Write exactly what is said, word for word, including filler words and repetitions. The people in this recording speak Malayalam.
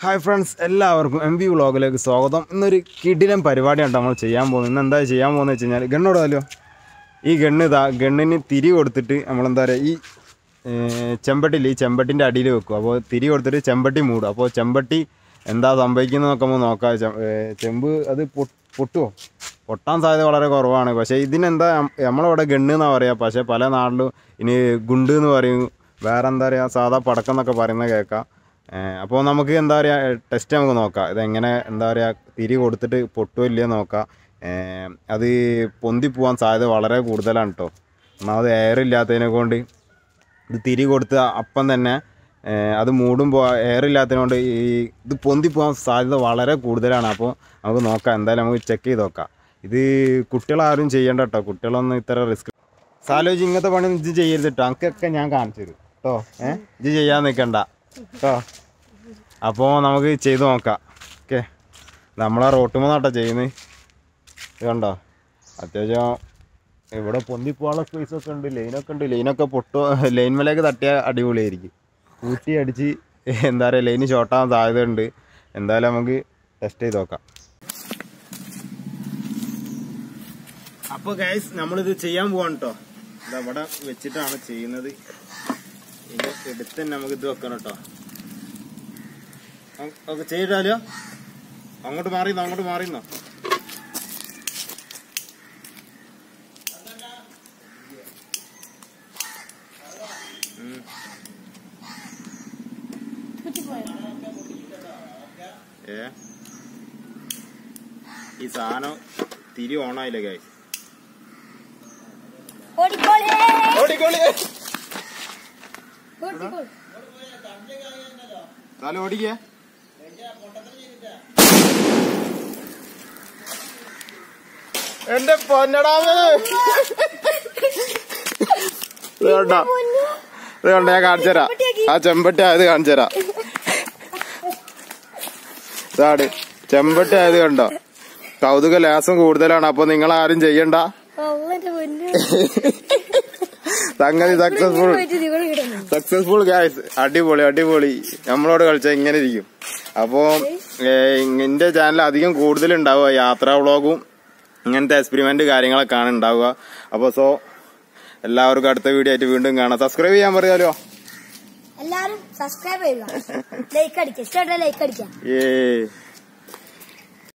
ഹായ് ഫ്രണ്ട്സ്, എല്ലാവർക്കും എം വി വ്ളോഗിലേക്ക് സ്വാഗതം. ഇന്നൊരു കിടിലൻ പരിപാടിയാണ് നമ്മൾ ചെയ്യാൻ പോകുന്നത്. ഇന്ന് എന്താ ചെയ്യാൻ പോകുന്നത് വെച്ച് കഴിഞ്ഞാൽ ഗണ്ണോടാലോ ഈ ഗണ്ണ് ഇതാ ഗണ്ണിന് തിരി കൊടുത്തിട്ട് നമ്മളെന്താ പറയുക ഈ ചെമ്പട്ടിയിൽ ഈ ചെമ്പട്ടിൻ്റെ അടിയിൽ വെക്കും. അപ്പോൾ തിരി കൊടുത്തിട്ട് ചെമ്പട്ടി മൂടും. അപ്പോൾ ചെമ്പട്ടി എന്താ സംഭവിക്കുന്നതെന്നൊക്കെ നമ്മൾ നോക്കാം. ചെമ്പ് അത് പൊട്ടുമോ? പൊട്ടാൻ സാധ്യത വളരെ കുറവാണ്. പക്ഷേ ഇതിനെന്താ നമ്മളവിടെ ഗണ്ണ് എന്നാണ് പറയുക. പക്ഷേ പല നാട്ടിലും ഇനി ഗുണ്ട് എന്ന് പറയും, വേറെ എന്താ പറയുക സാധാ പടക്കം എന്നൊക്കെ പറയുന്നത് കേൾക്കാം. അപ്പോൾ നമുക്ക് എന്താ പറയുക ടെസ്റ്റ് നമുക്ക് നോക്കാം. ഇതെങ്ങനെ എന്താ പറയുക തിരി കൊടുത്തിട്ട് പൊട്ടുമോ ഇല്ലയോ നോക്കാം. അത് പൊന്തി പോകാൻ സാധ്യത വളരെ കൂടുതലാണ് കേട്ടോ. ഒന്നാമത് എയർ ഇല്ലാത്തതിനെ കൊണ്ട് ഇത് തിരി കൊടുത്ത് അപ്പം തന്നെ അത് മൂടുമ്പോൾ എയർ ഇല്ലാത്തതിനെ കൊണ്ട് ഈ ഇത് പൊന്തി പോകാൻ സാധ്യത വളരെ കൂടുതലാണ്. അപ്പോൾ നമുക്ക് നോക്കാം, എന്തായാലും നമുക്ക് ചെക്ക് ചെയ്ത് നോക്കാം. ഇത് കുട്ടികളാരും ചെയ്യേണ്ട കേട്ടോ. കുട്ടികളൊന്നും ഇത്ര റിസ്ക് സാലോചി ഇങ്ങനത്തെ പണി ഇത് ചെയ്യരുത് കേട്ടോ. അനക്കൊക്കെ ഞാൻ കാണിച്ചു തരും കേട്ടോ. ഏഹ് ഇത് ചെയ്യാൻ നിൽക്കണ്ട കേട്ടോ. അപ്പോൾ നമുക്ക് ചെയ്ത് നോക്കാം. ഓക്കെ, നമ്മളെ റോട്ടുമ്പോൾ കേട്ടോ ചെയ്യുന്നത്. ഇത് കണ്ടോ, അത്യാവശ്യം ഇവിടെ പൊന്തിപ്പോവാനുള്ള സ്പേസൊക്കെ ഉണ്ട്. ലൈനൊക്കെ ഉണ്ട്. ലൈനൊക്കെ പൊട്ടോ ലൈൻ മേലേക്ക് തട്ടിയാൽ അടിപൊളിയായിരിക്കും. കൂട്ടി അടിച്ച് എന്താ പറയുക ലൈന് ഷോർട്ടാകാൻ സാധ്യതയുണ്ട്. എന്തായാലും നമുക്ക് ടെസ്റ്റ് ചെയ്ത് നോക്കാം. അപ്പോൾ ഗൈസ് നമ്മളിത് ചെയ്യാൻ പോവാണ് കേട്ടോ. ഇത് അവിടെ വെച്ചിട്ടാണ് ചെയ്യുന്നത്. ഇത് എടുത്ത് തന്നെ നമുക്ക് ഇത് വെക്കണം കേട്ടോ. ഓക്കെ, ചെയ്താലോ? അങ്ങോട്ട് മാറിന്നോ, അങ്ങോട്ട് മാറിന്നോ. ഏ ഈ സാധനം തിരി ഓണായില്ലേ ഗൈസ്? താലും ഓടിക്കേ. എന്റെ പൊന്നടാവ് ഇതുകൊണ്ടോ, ഇതുകൊണ്ട് ഞാൻ കാണിച്ചുതരാം. ആ ചെമ്പട്ടി ആയത് കാണിച്ചുതരാം. ഇതാണ് ചെമ്പട്ടി ആയത് കണ്ടോ. കൗതുക ലേസം കൂടുതലാണ്. അപ്പൊ നിങ്ങൾ ആരും ചെയ്യണ്ട. സംഗതി സക്സസ്ഫുൾ സക്സസ്ഫുൾ ഗൈസ്. അടിപൊളി അടിപൊളി. നമ്മളോട് കളിച്ചാൽ ഇങ്ങനെ ഇരിക്കും. അപ്പോ എന്റെ ചാനൽ അധികം കൂടുതലുണ്ടാവുക യാത്രാ വ്ളോഗും ഇങ്ങനത്തെ എക്സ്പെരിമെന്റ് കാര്യങ്ങളൊക്കെയാണ് ഉണ്ടാവുക. അപ്പൊ സോ എല്ലാവർക്കും അടുത്ത വീഡിയോ ആയിട്ട് വീണ്ടും കാണാം. സബ്സ്ക്രൈബ് ചെയ്യാൻ പറയാലോ. എല്ലാരും സബ്സ്ക്രൈബ് ചെയ്യുക, ലൈക്ക് അടിക്കുക, ലൈക്ക് അടിക്കുക. ഏ